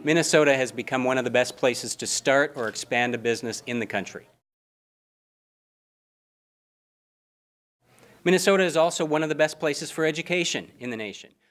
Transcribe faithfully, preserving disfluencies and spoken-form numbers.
Minnesota has become one of the best places to start or expand a business in the country. Minnesota is also one of the best places for education in the nation.